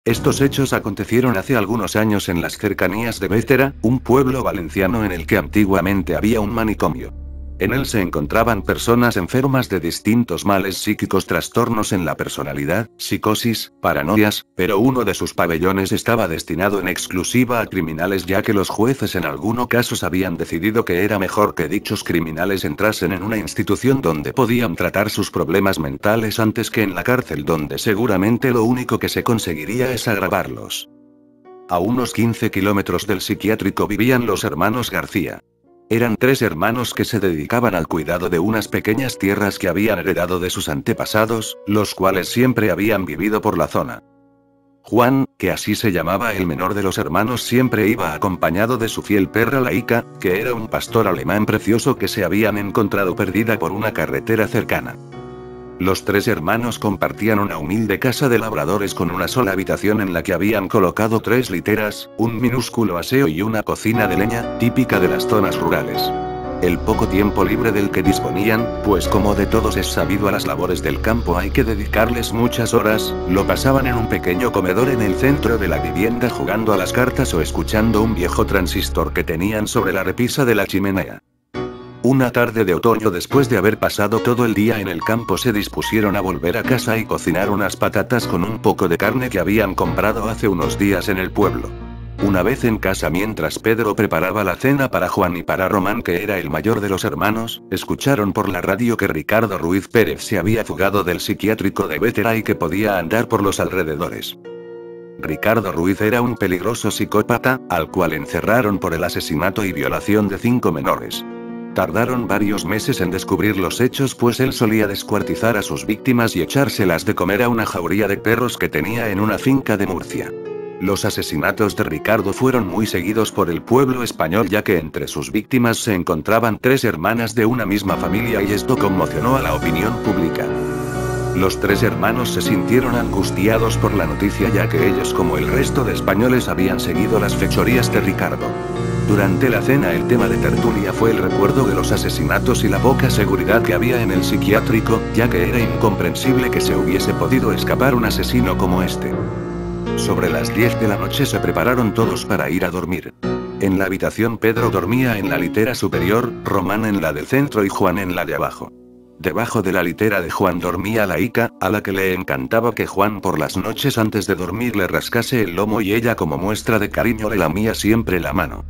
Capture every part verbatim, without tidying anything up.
Estos hechos acontecieron hace algunos años en las cercanías de Bétera, un pueblo valenciano en el que antiguamente había un manicomio. En él se encontraban personas enfermas de distintos males psíquicos, trastornos en la personalidad, psicosis, paranoias, pero uno de sus pabellones estaba destinado en exclusiva a criminales, ya que los jueces en algunos casos habían decidido que era mejor que dichos criminales entrasen en una institución donde podían tratar sus problemas mentales antes que en la cárcel, donde seguramente lo único que se conseguiría es agravarlos. A unos quince kilómetros del psiquiátrico vivían los hermanos García. Eran tres hermanos que se dedicaban al cuidado de unas pequeñas tierras que habían heredado de sus antepasados, los cuales siempre habían vivido por la zona. Juan, que así se llamaba el menor de los hermanos, siempre iba acompañado de su fiel perra Laika, que era un pastor alemán precioso que se habían encontrado perdida por una carretera cercana. Los tres hermanos compartían una humilde casa de labradores con una sola habitación en la que habían colocado tres literas, un minúsculo aseo y una cocina de leña, típica de las zonas rurales. El poco tiempo libre del que disponían, pues como de todos es sabido a las labores del campo hay que dedicarles muchas horas, lo pasaban en un pequeño comedor en el centro de la vivienda jugando a las cartas o escuchando un viejo transistor que tenían sobre la repisa de la chimenea. Una tarde de otoño, después de haber pasado todo el día en el campo, se dispusieron a volver a casa y cocinar unas patatas con un poco de carne que habían comprado hace unos días en el pueblo. Una vez en casa, mientras Pedro preparaba la cena para Juan y para Román, que era el mayor de los hermanos, escucharon por la radio que Ricardo Ruiz Pérez se había fugado del psiquiátrico de Bétera y que podía andar por los alrededores. Ricardo Ruiz era un peligroso psicópata, al cual encerraron por el asesinato y violación de cinco menores. Tardaron varios meses en descubrir los hechos, pues él solía descuartizar a sus víctimas y echárselas de comer a una jauría de perros que tenía en una finca de Murcia. Los asesinatos de Ricardo fueron muy seguidos por el pueblo español, ya que entre sus víctimas se encontraban tres hermanas de una misma familia, y esto conmocionó a la opinión pública. Los tres hermanos se sintieron angustiados por la noticia, ya que ellos, como el resto de españoles, habían seguido las fechorías de Ricardo. Durante la cena el tema de tertulia fue el recuerdo de los asesinatos y la poca seguridad que había en el psiquiátrico, ya que era incomprensible que se hubiese podido escapar un asesino como este. Sobre las diez de la noche se prepararon todos para ir a dormir. En la habitación Pedro dormía en la litera superior, Román en la del centro y Juan en la de abajo. Debajo de la litera de Juan dormía Laika, a la que le encantaba que Juan por las noches antes de dormir le rascase el lomo y ella, como muestra de cariño, le lamía siempre la mano.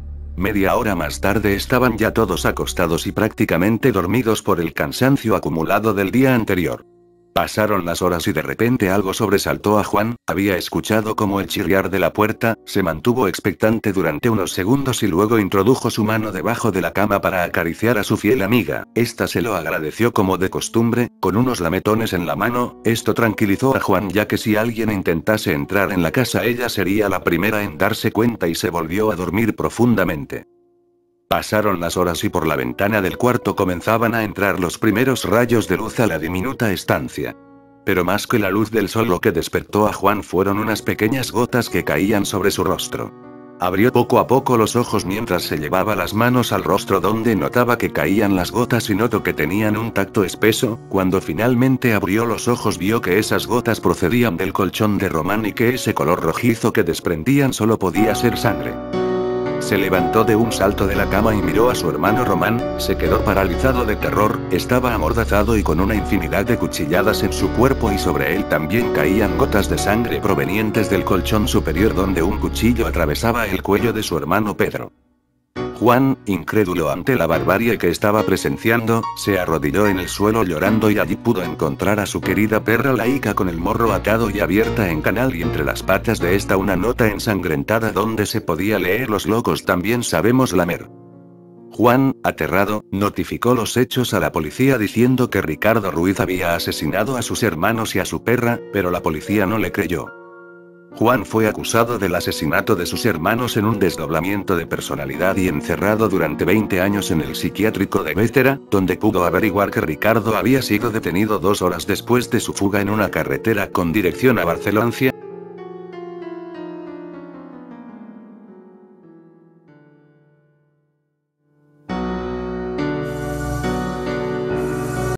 Media hora más tarde estaban ya todos acostados y prácticamente dormidos por el cansancio acumulado del día anterior. Pasaron las horas y de repente algo sobresaltó a Juan. Había escuchado como el chirriar de la puerta, se mantuvo expectante durante unos segundos y luego introdujo su mano debajo de la cama para acariciar a su fiel amiga. Esta se lo agradeció como de costumbre, con unos lametones en la mano. Esto tranquilizó a Juan, ya que si alguien intentase entrar en la casa ella sería la primera en darse cuenta, y se volvió a dormir profundamente. Pasaron las horas y por la ventana del cuarto comenzaban a entrar los primeros rayos de luz a la diminuta estancia. Pero más que la luz del sol, lo que despertó a Juan fueron unas pequeñas gotas que caían sobre su rostro. Abrió poco a poco los ojos mientras se llevaba las manos al rostro donde notaba que caían las gotas y notó que tenían un tacto espeso. Cuando finalmente abrió los ojos vio que esas gotas procedían del colchón de Román y que ese color rojizo que desprendían solo podía ser sangre. Se levantó de un salto de la cama y miró a su hermano Román. Se quedó paralizado de terror, estaba amordazado y con una infinidad de cuchilladas en su cuerpo, y sobre él también caían gotas de sangre provenientes del colchón superior donde un cuchillo atravesaba el cuello de su hermano Pedro. Juan, incrédulo ante la barbarie que estaba presenciando, se arrodilló en el suelo llorando y allí pudo encontrar a su querida perra Laika con el morro atado y abierta en canal, y entre las patas de esta una nota ensangrentada donde se podía leer: los locos también sabemos lamer. Juan, aterrado, notificó los hechos a la policía diciendo que Ricardo Ruiz había asesinado a sus hermanos y a su perra, pero la policía no le creyó. Juan fue acusado del asesinato de sus hermanos en un desdoblamiento de personalidad y encerrado durante veinte años en el psiquiátrico de Bétera, donde pudo averiguar que Ricardo había sido detenido dos horas después de su fuga en una carretera con dirección a Barcelona.